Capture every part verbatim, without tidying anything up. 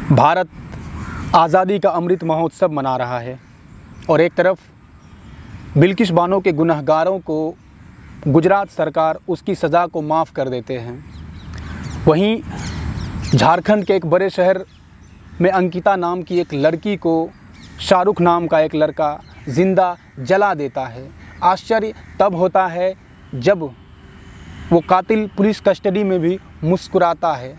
भारत आज़ादी का अमृत महोत्सव मना रहा है और एक तरफ बिल्किस बानो के गुनहगारों को गुजरात सरकार उसकी सज़ा को माफ़ कर देते हैं। वहीं झारखंड के एक बड़े शहर में अंकिता नाम की एक लड़की को शाहरुख नाम का एक लड़का ज़िंदा जला देता है। आश्चर्य तब होता है जब वो कातिल पुलिस कस्टडी में भी मुस्कुराता है।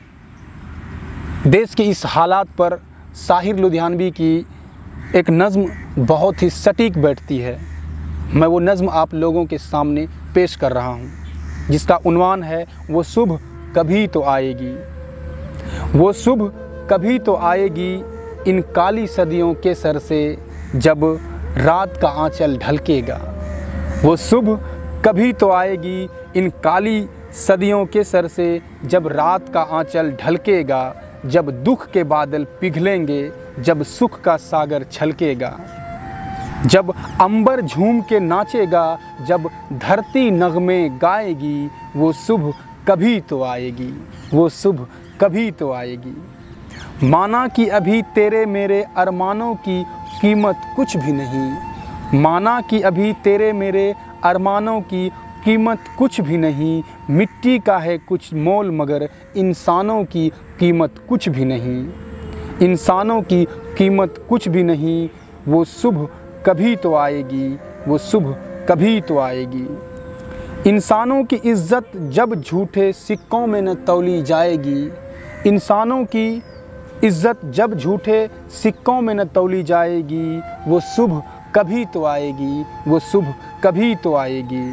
देश के इस हालात पर साहिर लुधियानवी की एक नज़्म बहुत ही सटीक बैठती है। मैं वो नज़्म आप लोगों के सामने पेश कर रहा हूँ, जिसका उन्वान है वो शुभ कभी तो आएगी। वो शुभ कभी तो आएगी इन काली सदियों के सर से, जब रात का आंचल ढलकेगा। वो शुभ कभी तो आएगी इन काली सदियों के सर से, जब रात का आंचल ढलकेगा। जब दुख के बादल पिघलेंगे, जब सुख का सागर छलकेगा। जब अंबर झूम के नाचेगा, जब धरती नगमे गाएगी। वो शुभ कभी तो आएगी, वो शुभ कभी तो आएगी। माना कि अभी तेरे मेरे अरमानों की कीमत कुछ भी नहीं। माना कि अभी तेरे मेरे अरमानों की कीमत कुछ भी नहीं। मिट्टी का है कुछ मोल मगर इंसानों की कीमत कुछ भी नहीं। इंसानों की कीमत कुछ भी नहीं। वो शुभ कभी तो आएगी, वो शुभ कभी तो आएगी। इंसानों की इज्जत जब झूठे सिक्कों में न तौली जाएगी। इंसानों की इज्जत जब झूठे सिक्कों में न तौली जाएगी। वो शुभ कभी तो आएगी, वो शुभ कभी तो आएगी।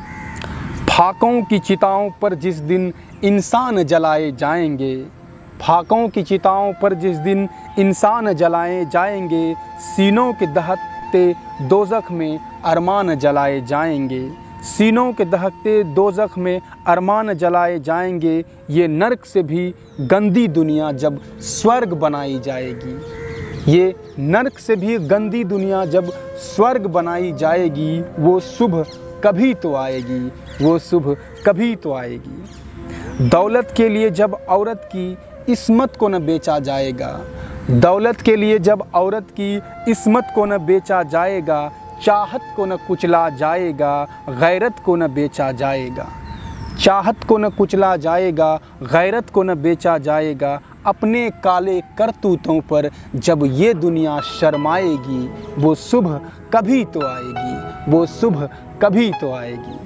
फाकों की चिताओं पर जिस दिन इंसान जलाए जाएंगे। फाकों की चिताओं पर जिस दिन इंसान जलाए जाएंगे। सीनों के दहकते दोज़ख में अरमान जलाए जाएंगे। सीनों के दहकते दोज़ख में अरमान जलाए जाएंगे। ये नर्क से भी गंदी दुनिया जब स्वर्ग बनाई जाएगी। ये नर्क से भी गंदी दुनिया जब स्वर्ग बनाई जाएगी। वो शुभ कभी तो आएगी, वो शुभ कभी तो आएगी। दौलत के लिए जब औरत की इस्मत को न बेचा जाएगा। दौलत के लिए जब औरत की इस्मत को न बेचा जाएगा। चाहत को न कुचला जाएगा, गैरत को न बेचा जाएगा। चाहत को न कुचला जाएगा, गैरत को न बेचा जाएगा। अपने काले करतूतों पर जब ये दुनिया शर्माएगी। वो शुभ कभी तो आएगी, वो शुभ कभी तो आएगी।